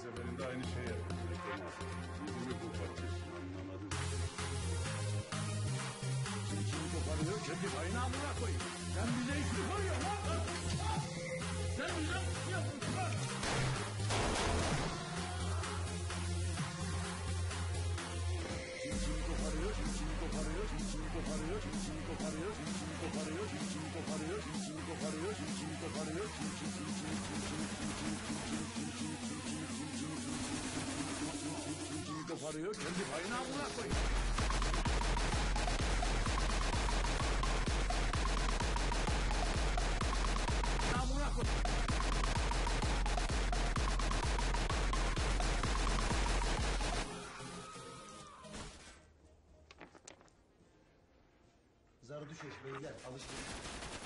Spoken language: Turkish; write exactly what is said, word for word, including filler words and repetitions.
seferinde aynı şey yapıyorsun Kemal. Yüzünü kopartıyorsun, anlamadım. Kim koparıyor? Kendi kaynağına koyayım. Sen bize iş mi koyuyorsun lan? Sen bize iş yapıyorsun lan. Kim koparıyor? Kim koparıyor? Kim koparıyor? Kim koparıyor? Kim koparıyor? Kim koparıyor? Kim koparıyor? Kim koparıyor? Kim kim kim kim kim kim kim koparıyor? Kendi kaynağına koyayım. Kaynağına koy. Zardüşeş beyler alışveriş.